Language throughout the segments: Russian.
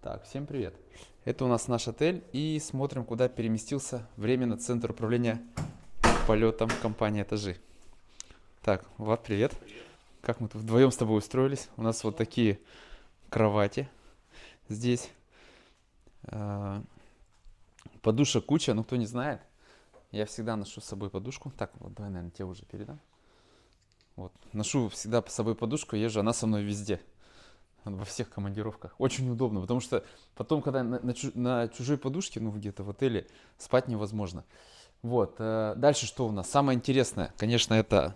Так, всем привет. Это у нас наш отель, и смотрим, куда переместился временно центр управления полетом компании «Этажи». Так, Влад, привет. Как мы тут вдвоем с тобой устроились? У нас вот такие кровати здесь. А, Подушек куча, ну кто не знает, я всегда ношу с собой подушку. Так, вот давай, наверное, тебе уже передам. Вот, ношу всегда с собой подушку, езжу, она со мной везде. Во всех командировках. Очень удобно, потому что потом, когда на чужой подушке, ну где-то в отеле, спать невозможно. Вот. Дальше что у нас? Самое интересное, конечно, это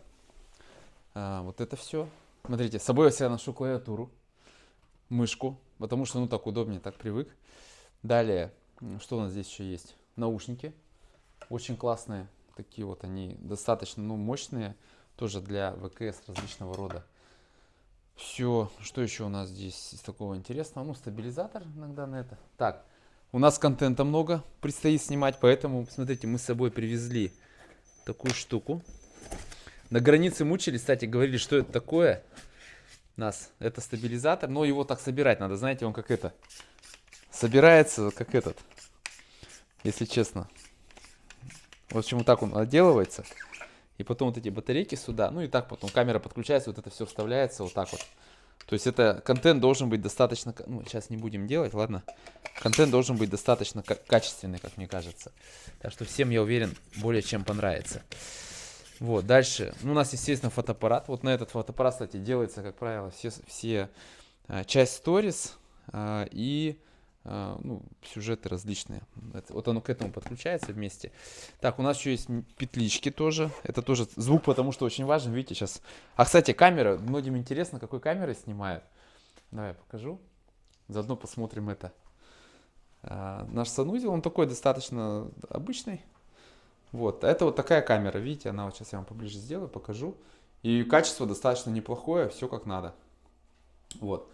вот это все. Смотрите, с собой я всегда ношу клавиатуру, мышку, потому что, ну, так удобнее, так привык. Далее, что у нас здесь еще есть? Наушники. Очень классные. Такие вот они достаточно, ну, мощные. Тоже для ВКС различного рода. Все, что еще у нас здесь из такого интересного? Ну, стабилизатор иногда на это. Так, у нас контента много предстоит снимать, поэтому, посмотрите, мы с собой привезли такую штуку. На границе мучились, кстати, говорили, что это такое. Нас, это стабилизатор, но его так собирать надо, знаете, он как это, собирается, как этот, если честно. В общем, вот так он отделывается. И потом вот эти батарейки сюда, ну и так потом камера подключается, вот это все вставляется вот так вот. То есть это контент должен быть достаточно, ну сейчас не будем делать, ладно. Контент должен быть достаточно качественный, как мне кажется. Так что всем, я уверен, более чем понравится. Вот, дальше, ну, у нас, естественно, фотоаппарат. Вот на этот фотоаппарат, кстати, делается, как правило, все часть сторис и ну, сюжеты различные. Вот оно к этому подключается вместе. Так, у нас еще есть петлички тоже. Это тоже звук, потому что очень важен. Видите, сейчас. А, кстати, камера. Многим интересно, какой камерой снимают. Давай я покажу. Заодно посмотрим это. Наш санузел, он такой достаточно обычный. Вот, это вот такая камера. Видите, она вот сейчас я вам поближе сделаю, покажу. И качество достаточно неплохое, все как надо. Вот.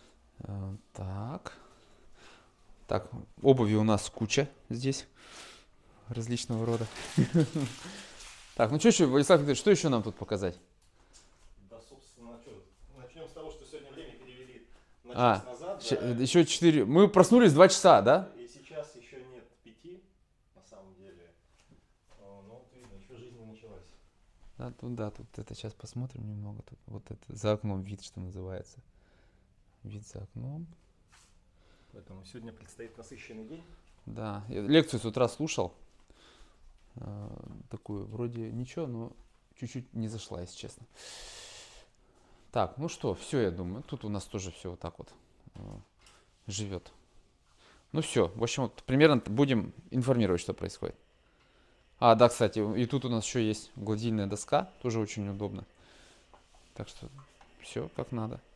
Так. Так, обуви у нас куча здесь различного рода. Так, ну что еще, Владислав Викторович, что еще нам тут показать? Да, собственно, что, начнем с того, что сегодня время перевели на А, час назад. Да, еще 4. Мы проснулись 2 часа, да? и сейчас еще нет 5, на самом деле. Но вот видно, еще жизнь не началась. Да, тут это сейчас посмотрим немного. Тут вот это за окном вид, что называется. Вид за окном. Поэтому сегодня предстоит насыщенный день. Да, я лекцию с утра слушал. Такую, вроде ничего, но чуть-чуть не зашла, если честно. Так, ну что, все, я думаю. Тут у нас тоже все вот так вот живет. Ну все, в общем, вот примерно будем информировать, что происходит. А, да, кстати, и тут у нас еще есть гладильная доска, тоже очень удобно. Так что все как надо.